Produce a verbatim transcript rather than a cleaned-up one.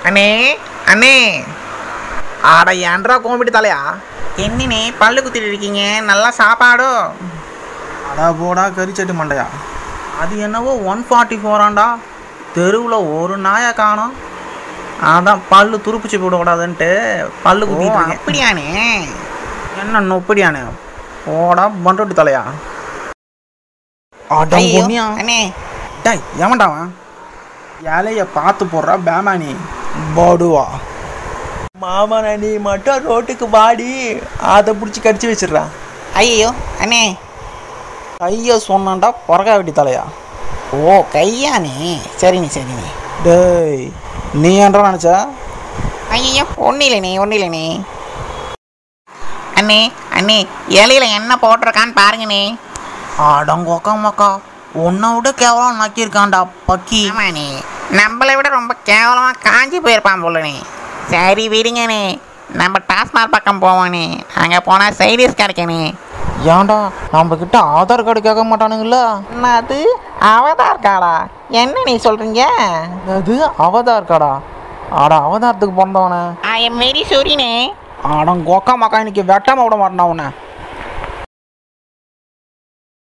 அண்ணே அண்ணே ஆட ஏன்றா கோம்பிட்டு தலையா என்னண்ணே பல்லு குத்திட்டு இருக்கீங்க நல்லா சாப்பாடோ அடா போடா கறிச்சட்டு மண்டையா. அது என்னவோ ஒன் ஃபார்ட்டி ஃபோராண்டா தெருவில் ஒரு நாயை காணும் அதான் பல்லு துருப்பிச்சு போடக்கூடாதுன்ட்டு பல்லு குத்திட்டு அப்படியானே என்ன நொப்படியானே போடா பண்றட்டு தலையா அண்ணே டேய் ஏமாண்டாவன் ஏழைய பார்த்து போடுறா பேமானி பாடுவா மாமனா நீ மட்டும் ரோட்டுக்கு வாடி அதை பிடிச்சி கடிச்சு வச்சிடுறா. ஐயோ அண்ணே கையை சொன்னான்டா பொறக்கா வெட்டி தலையா. ஓ கையானே சரிண்ணே சரிண்ணே. டேய் நீ ஏன்றா நினச்சா? ஐயோ ஒன்றும் இல்லைண்ணே ஒன்றும் இல்லைண்ணே. அண்ணே அண்ணே இலையில என்ன போட்டிருக்கான்னு பாருங்கண்ணே. அடங்கோக்கா மக்கா உன்னை விட கேவலம் நக்கியிருக்கான்டா பக்கி. ஆமாண்ணே நம்மளை விட ரொம்ப கேவலமாக காஞ்சி போயிருப்பான் போலண்ணே. சரி விடுங்கண்ணே நம்ம டாஸ்மாக் பக்கம் போவோண்ணே அங்கே போனால் சைடிஸ் கிடைக்கணே. ஏன்டா நம்ம கிட்ட ஆதார் கார்டு கேட்க மாட்டானுங்களா? என்னது அவதார் கார்டா? என்ன நீ சொல்கிறீங்க? அது அவதார் கார்டா? ஆடா அவதாரத்துக்கு பிறந்தவனே. I am very சாரிண்ணே. அடங்கோக்கா மக்கா இன்னைக்கு வெட்டாம விட மாட்டான் உன்னை.